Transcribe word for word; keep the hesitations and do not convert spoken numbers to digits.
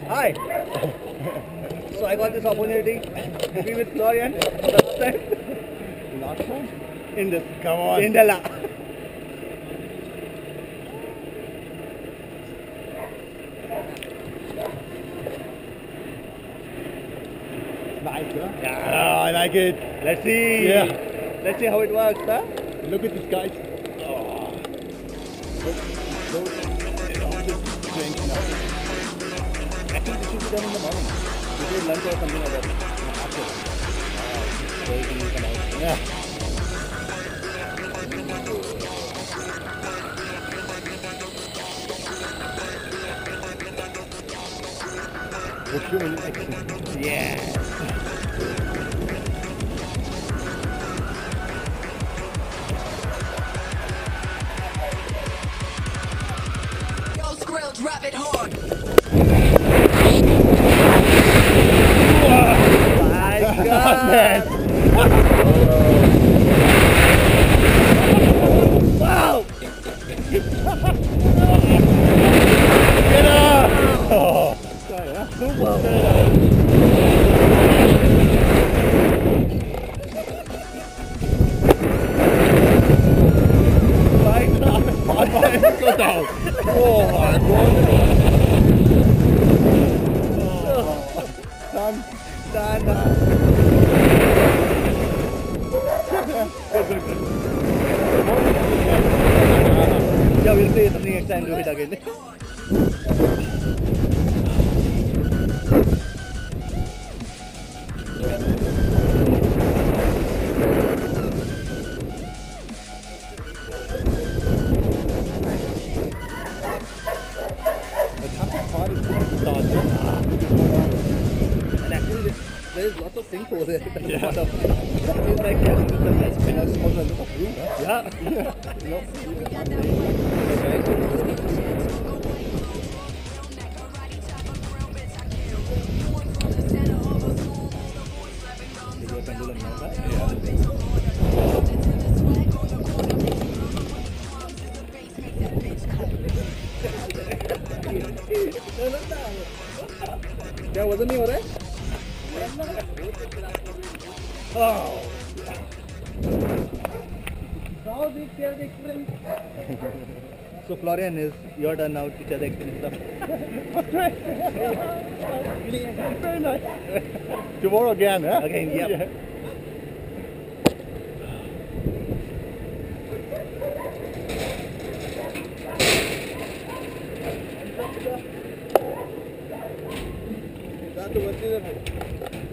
Hi. So I got this opportunity to be with Florian for the first time. Last time? In this. Come on. In Della. Nice, huh? Yeah. Oh, I like it. Let's see. Yeah. Let's see how it works, huh? Look at this, guys. Oh. Look, look. It's all just strange now. Actually, this should be done in the morning. Before lunch or something like that. After. Uh, so you can come out. Yeah. We're showing action. Yes. Drop it hard. Oh my God! Wow! Get up! Oh. Sorry, huh? Go down. Oh my God. Oh. Done. Done. Good, good, good. Yeah, we'll say something next time. Do it again. And actually, there is lots of things over there. Yeah. It's like yeah, it's the best spinners for the look of room. Yeah. क्या वजन नहीं हो रहा है? Oh. How did you share the experience? So Florian, is your turn now to share the experience stuff. Very nice. Tomorrow again, huh? Again, yep. Yeah. That was